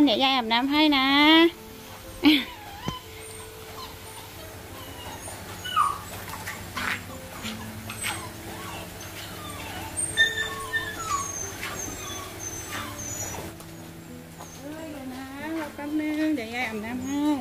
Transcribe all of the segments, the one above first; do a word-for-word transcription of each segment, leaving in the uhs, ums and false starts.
เดี๋ยวยายอาบน้ำให้นะแป๊บนึงเดี๋ยวยายอาบน้ำให้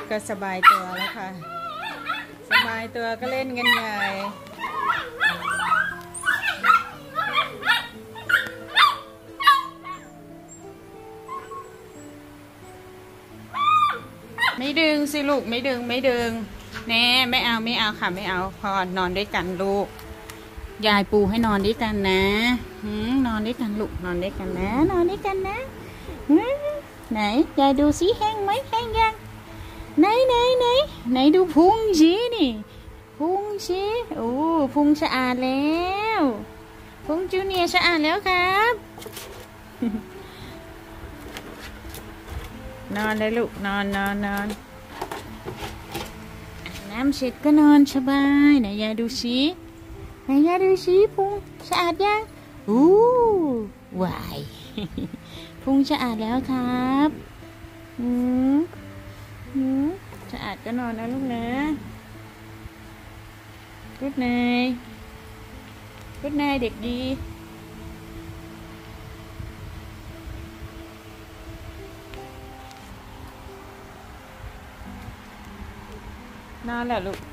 ก็สบายตัวแล้วค่ะสบายตัวก็เล่นกันใหญ่ไม่ดึงสิลูกไม่ดึงไม่ดึงแน่ไม่เอาไม่เอาค่ะไม่เอาพอนอนด้วยกันลูกยายปูให้นอนด้วยกันนะหืมนอนด้วยกันลูกนอนด้วยกันนะนอนด้วยกันนะไหนยายดูสิแห้งไหมแห้งยังไหนไหนไหนไหนดูพุงสินี่พุงสิโอ้พุงสะอาดแล้วพุงจูเนียร์สะอาดแล้วครับนอนเลยลูกนอนนอนนอนน้ำเสร็จก็นอนสบายไหนยายดูสิไหนยายดูสิพุงสะอาดยังอู้วายพุงสะอาดแล้วครับอืมอืมสะอาดก็นอนนะลูกนะกุ๊ดไนท์กุ๊ดไนท์เด็กดีนอนแล้วลูก